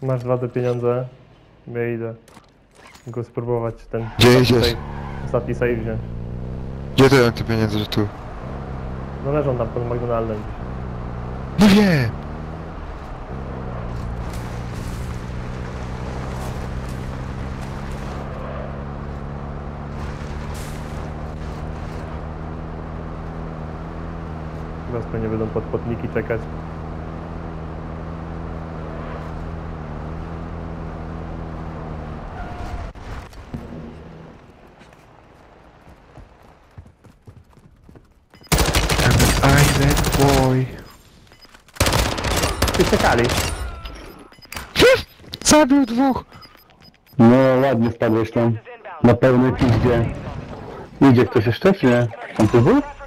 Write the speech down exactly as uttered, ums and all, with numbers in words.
Masz dwa te pieniądze. Ja idę go spróbować ten... Gdzie ostatni idziesz? save- Ostatni save wziąć. Gdzie to jak te pieniądze, że tu? No leżą tam pod McDonaldem. Nie wiem! Teraz pewnie będą pod potniki czekać. Island boy. Ty czekali. Zabił dwóch! No ładnie spadłeś tam. Na pełnej pizdzie. Idzie ktoś jeszcze, czy nie? Tam tu był?